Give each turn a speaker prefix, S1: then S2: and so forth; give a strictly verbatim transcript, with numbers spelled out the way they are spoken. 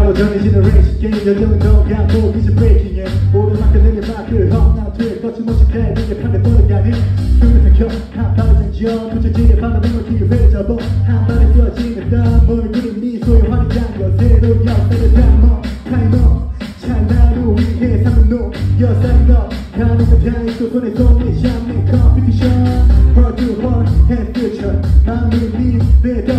S1: 바로 전해지는 레이싱 게임 여정은 너가 보기지 브레이킹에 오르막을 내게 막을 험난투에 거침없이 달리게 판에 떠나가는 숨을 삼켜 한 발을 장지어 도착지에 바라보는 기회를 접어 한 발에 쏘아지는 땀을 그린 미소에 환희한 것 새로운 역사를 담아 타이머 찰나를 위해 삼는 노 여살이 너 가는 것 다있고 손에 손에 잡는 컴피티션 Heart to heart and future 마음을 믿에